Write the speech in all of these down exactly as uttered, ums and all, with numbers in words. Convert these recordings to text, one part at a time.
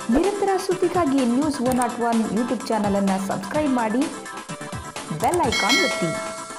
ನಿರಂತರ ಸುದ್ದಿಗಾಗಿ news one not one YouTube ಚಾನಲನ್ನು ಸಬ್ಸ್ಕ್ರೈಬ್ ಮಾಡಿ, ಬೆಲ್ ಐಕಾನ್ ಒತ್ತಿ.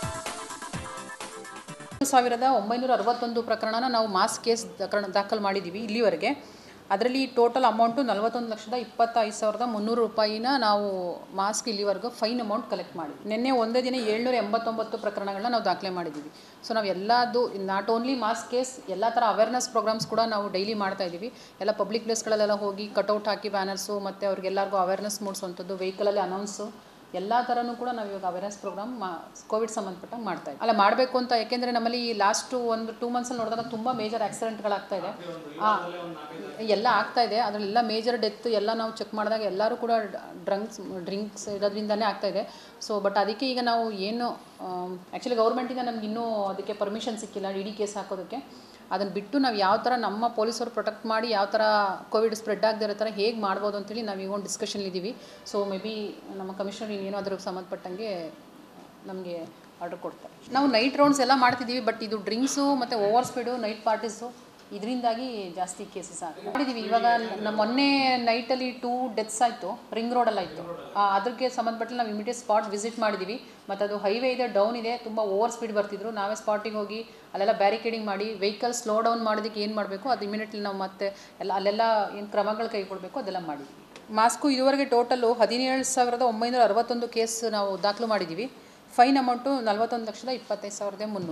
ಸಾವಿರದ ಒಂಬೈನೂರ ಅರವತ್ತೊಂದು ಪ್ರಕರಣನ ನಾವು ಮಾಸ್ ಕೇಸ್ ದಾಖಲು ಮಾಡಿದ್ದೀವಿ ಇಲ್ಲಿವರೆಗೆ. ಅದರಲ್ಲಿ ಟೋಟಲ್ ಅಮೌಂಟು ನಲವತ್ತೊಂದು ಲಕ್ಷದ ಇಪ್ಪತ್ತೈದು ಸಾವಿರದ ಮುನ್ನೂರು ರೂಪಾಯಿನ ನಾವು ಮಾಸ್ಕ್ ಇಲ್ಲಿವರೆಗೂ ಫೈನ್ ಅಮೌಂಟ್ ಕಲೆಕ್ಟ್ ಮಾಡಿ. ನಿನ್ನೆ ಒಂದೇ ದಿನ ಏಳ್ನೂರ ಎಂಬತ್ತೊಂಬತ್ತು ಪ್ರಕರಣಗಳನ್ನ ನಾವು ದಾಖಲೆ ಮಾಡಿದ್ದೀವಿ. ಸೊ ನಾವು ಎಲ್ಲದು ನಾಟ್ ಓನ್ಲಿ ಮಾಸ್ ಕೇಸ್, ಎಲ್ಲ ಥರ ಅವೇರ್ನೆಸ್ ಪ್ರೋಗ್ರಾಮ್ಸ್ ಕೂಡ ನಾವು ಡೈಲಿ ಮಾಡ್ತಾ ಇದ್ದೀವಿ. ಎಲ್ಲ ಪಬ್ಲಿಕ್ ಪ್ಲೇಸ್ಗಳಲ್ಲೆಲ್ಲ ಹೋಗಿ ಕಟೌಟ್ ಹಾಕಿ ಬ್ಯಾನರ್ಸು ಮತ್ತು ಅವ್ರಿಗೆಲ್ಲರಿಗೂ ಅವೇರ್ನೆಸ್ ಮೂಡಿಸುವಂಥದ್ದು, ವೆಹಿಕಲಲ್ಲಿ ಅನೌನ್ಸು ಎಲ್ಲ ಥರನೂ ಕೂಡ ನಾವು ಇವಾಗ ಅವೇರ್ನೆಸ್ ಪ್ರೋಗ್ರಾಮ್ ಮಾ ಕೋವಿಡ್ ಸಂಬಂಧಪಟ್ಟಂಗೆ ಮಾಡ್ತಾ ಇದ್ದೀವಿ. ಅಲ್ಲ ಮಾಡಬೇಕು ಅಂತ, ಯಾಕೆಂದರೆ ನಮ್ಮಲ್ಲಿ ಲಾಸ್ಟು ಒಂದು ಟೂ ಮಂತ್ಸಲ್ಲಿ ನೋಡಿದಾಗ ತುಂಬ ಮೇಜರ್ ಆಕ್ಸಿಡೆಂಟ್ಗಳಾಗ್ತಾ ಇದೆ. ಹಾಂ, ಎಲ್ಲ ಆಗ್ತಾ ಇದೆ. ಅದರಲ್ಲೆಲ್ಲ ಮೇಜರ್ ಡೆತ್ ಎಲ್ಲ ನಾವು ಚೆಕ್ ಮಾಡಿದಾಗ ಎಲ್ಲರೂ ಕೂಡ ಡ್ರಂಕ್ಸ್ ಡ್ರಿಂಕ್ಸ್ ಇರೋದ್ರಿಂದನೇ ಆಗ್ತಾಯಿದೆ. ಸೊ ಬಟ್ ಅದಕ್ಕೆ ಈಗ ನಾವು ಏನು ಆ್ಯಕ್ಚುಲಿ ಗೌರ್ಮೆಂಟಿಂದ ನಮ್ಗೆ ಇನ್ನೂ ಅದಕ್ಕೆ ಪರ್ಮಿಷನ್ ಸಿಕ್ಕಿಲ್ಲ ಡಿ ಡಿ ಕೇಸ್ ಹಾಕೋದಕ್ಕೆ. ಅದನ್ನು ಬಿಟ್ಟು ನಾವು ಯಾವ ಥರ ನಮ್ಮ ಪೊಲೀಸರು ಪ್ರೊಟೆಕ್ಟ್ ಮಾಡಿ ಯಾವ ಥರ ಕೋವಿಡ್ ಸ್ಪ್ರೆಡ್ ಆಗದೆ ಇರೋ ಥರ ಹೇಗೆ ಮಾಡ್ಬೋದು ಅಂತೇಳಿ ನಾವು ಈಗ ಒಂದು ಡಿಸ್ಕಷನ್ ಇದ್ದೀವಿ. ಸೊ ಮೇ ಬಿ ನಮ್ಮ ಕಮಿಷನರ್ ಇನ್ನೇನೋ ಅದ್ರಿಗೆ ಸಂಬಂಧಪಟ್ಟಂಗೆ ನಮಗೆ ಆರ್ಡರ್ ಕೊಡ್ತಾರೆ. ನಾವು ನೈಟ್ ರೌಂಡ್ಸ್ ಎಲ್ಲ ಮಾಡ್ತಿದ್ದೀವಿ. ಬಟ್ ಇದು ಡ್ರಿಂಕ್ಸು ಮತ್ತು ಓವರ್ ಸ್ಪೀಡು, ನೈಟ್ ಪಾರ್ಟೀಸು, ಇದರಿಂದಾಗಿ ಜಾಸ್ತಿ ಕೇಸಸ್ ಆಗಿದೆ. ಮಾಡಿದ್ದೀವಿ ಇವಾಗ. ನಮ್ಮ ಮೊನ್ನೆ ನೈಟಲ್ಲಿ ಟೂ ಡೆತ್ಸ್ ಆಯಿತು, ರಿಂಗ್ ರೋಡಲ್ಲಿ ಆಯಿತು. ಅದಕ್ಕೆ ಸಂಬಂಧಪಟ್ಟು ನಾವು ಇಮಿಡಿಯೇಟ್ ಸ್ಪಾಟ್ ವಿಸಿಟ್ ಮಾಡಿದ್ದೀವಿ. ಮತ್ತು ಅದು ಹೈವೇ ಇದೆ, ಡೌನ್ ಇದೆ, ತುಂಬ ಓವರ್ ಸ್ಪೀಡ್ ಬರ್ತಿದ್ರು. ನಾವೇ ಸ್ಪಾಟಿಗೆ ಹೋಗಿ ಅಲ್ಲೆಲ್ಲ ಬ್ಯಾರಿಕೇಡಿಂಗ್ ಮಾಡಿ ವೆಹಿಕಲ್ ಸ್ಲೋ ಡೌನ್ ಮಾಡೋದಕ್ಕೆ ಏನು ಮಾಡಬೇಕು ಅದು ಇಮಿಡಿಯೇಟ್ಲಿ ನಾವು ಮತ್ತೆ ಎಲ್ಲ ಅಲ್ಲೆಲ್ಲ ಏನು ಕ್ರಮಗಳು ಕೈಗೊಳ್ಳಬೇಕು ಅದೆಲ್ಲ ಮಾಡಿದ್ವಿ. ಮಾಸ್ಕು ಇದುವರೆಗೆ ಟೋಟಲು ಹದಿನೇಳು ಸಾವಿರದ ಒಂಬೈನೂರ ಅರವತ್ತೊಂದು ಕೇಸ್ ನಾವು ದಾಖಲು ಮಾಡಿದ್ದೀವಿ. ಫೈನ್ ಅಮೌಂಟು ನಲ್ವತ್ತೊಂದು ಲಕ್ಷದ ಇಪ್ಪತ್ತೈದು ಸಾವಿರದ ಮುನ್ನೂರು.